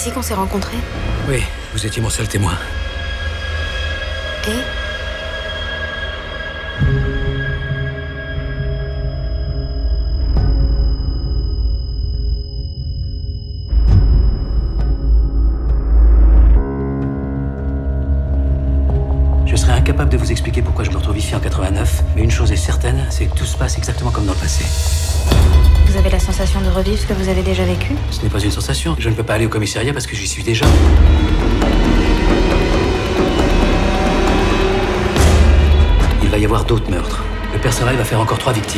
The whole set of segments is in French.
ici qu'on s'est rencontrés? Oui, vous étiez mon seul témoin. Et? Je serais incapable de vous expliquer pourquoi je me retrouve ici en 89, mais une chose est certaine, c'est que tout se passe exactement comme dans le passé. Vous avez la sensation de revivre ce que vous avez déjà vécu? Ce n'est pas une sensation. Je ne peux pas aller au commissariat parce que j'y suis déjà. Il va y avoir d'autres meurtres. Le père Sarah va faire encore 3 victimes.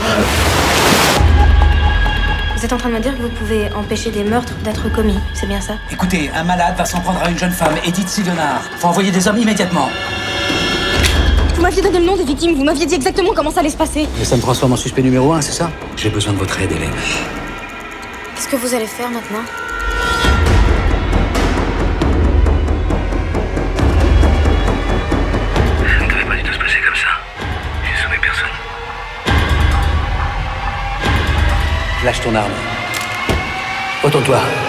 Vous êtes en train de me dire que vous pouvez empêcher des meurtres d'être commis, c'est bien ça? Écoutez, un malade va s'en prendre à une jeune femme, Edith Sidonard. Faut envoyer des hommes immédiatement. Vous m'aviez donné le nom des victimes, vous m'aviez dit exactement comment ça allait se passer. Et ça me transforme en suspect numéro 1, c'est ça? J'ai besoin de votre aide, Hélène. Qu'est-ce que vous allez faire maintenant? Ça ne devait pas du tout se passer comme ça. J'ai sauvé personne. Lâche ton arme. Retourne-toi.